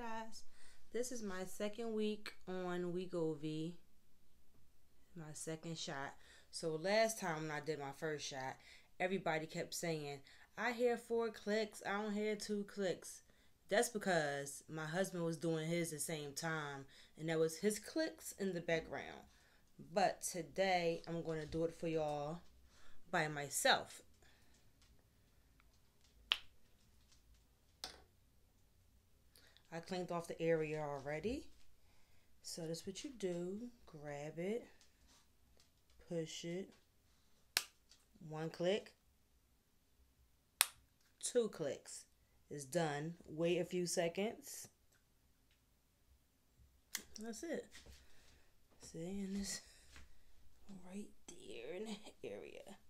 guys, this is my second week on wegovy, my second shot. So last time when I did my first shot, everybody kept saying, I hear 4 clicks, I don't hear 2 clicks. That's because my husband was doing his the same time, and there was his clicks in the background. But today I'm going to do it for y'all by myself. I cleaned off the area already. So that's what you do. Grab it, push it, 1 click, 2 clicks. It's done. Wait a few seconds. That's it. See, and it's right there in the area.